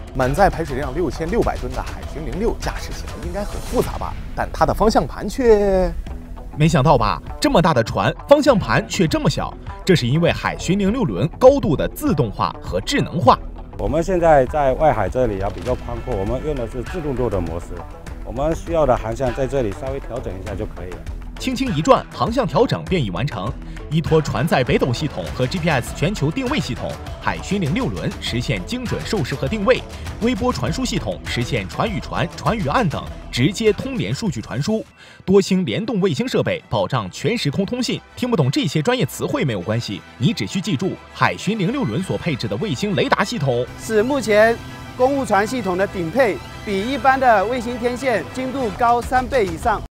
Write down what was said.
满载排水量6600吨的海巡06驾驶起来应该很复杂吧？但它的方向盘却…… 没想到吧？这么大的船，方向盘却这么小，这是因为海巡06轮高度的自动化和智能化。 我们现在在外海这里比较宽阔，我们用的是自动舵的模式，我们需要的航向在这里稍微调整一下就可以了。 轻轻一转，航向调整便已完成。依托船载北斗系统和 GPS 全球定位系统，海巡06轮实现精准授时和定位；微波传输系统实现船与船、船与岸等直接通联数据传输；多星联动卫星设备保障全时空通信。听不懂这些专业词汇没有关系，你只需记住海巡06轮所配置的卫星雷达系统是目前公务船系统的顶配，比一般的卫星天线精度高3倍以上。